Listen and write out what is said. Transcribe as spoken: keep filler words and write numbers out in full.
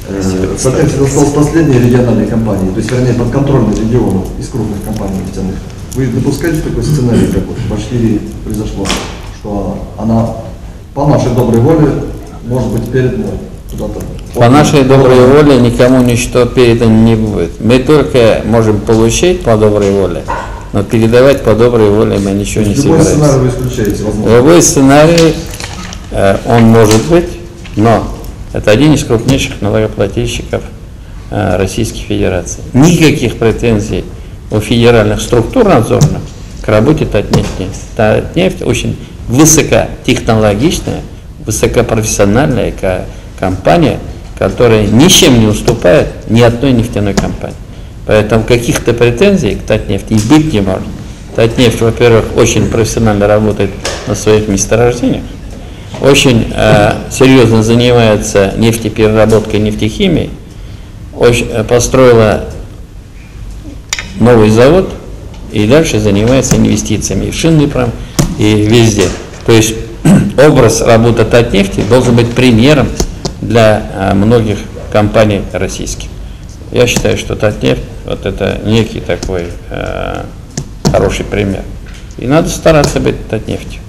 Татнефть осталась последней региональной компанией, то есть, вернее, подконтрольной региону из крупных компаний нефтяных. Вы допускаете такой сценарий, как вот в Башкирии произошло, что она по нашей доброй воле может быть передана куда-то? По нашей доброй воле никому ничто передано не будет. Мы только можем получить по доброй воле, но передавать по доброй воле мы ничего не собираемся. Любой сценарий вы исключаете, возможно? Любой сценарий, э, он может быть, но это один из крупнейших налогоплательщиков э, Российской Федерации. Никаких претензий у федеральных структур надзорных к работе Татнефти нет. Татнефть очень высокотехнологичная, высокопрофессиональная компания, которая ничем не уступает ни одной нефтяной компании. Поэтому каких-то претензий к Татнефти и быть не может. Татнефть, во-первых, очень профессионально работает на своих месторождениях, очень э, серьезно занимается нефтепереработкой, нефтехимией, очень, э, построила новый завод и дальше занимается инвестициями и в шинный пром, и везде. То есть образ работы Татнефти должен быть примером для э, многих компаний российских. Я считаю, что Татнефть вот это некий такой э, хороший пример. И надо стараться быть Татнефтью.